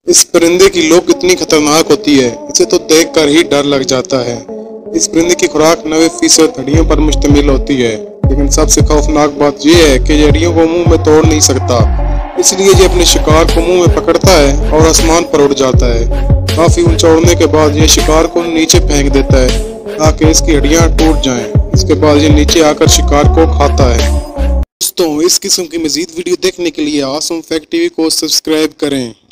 इस परिंदे की लोक इतनी खतरनाक होती है, इसे तो देखकर ही डर लग जाता है। इस परिंदे की खुराक 90% हड्डियों पर मुश्तमिल होती है, लेकिन सबसे खौफनाक बात यह है कि ये हड्डियों को मुंह में तोड़ नहीं सकता, इसलिए ये अपने शिकार को मुंह में पकड़ता है और आसमान पर उड़ जाता है। काफी ऊंचा उड़ने के बाद ये शिकार को नीचे फेंक देता है ताकि इसकी हड्डियां टूट जाएं। इसके बाद ये नीचे आकर शिकार को खाता है। दोस्तों, इस किस्म की मजीद वीडियो देखने के लिए आसम फैक्ट टीवी को सब्सक्राइब करें।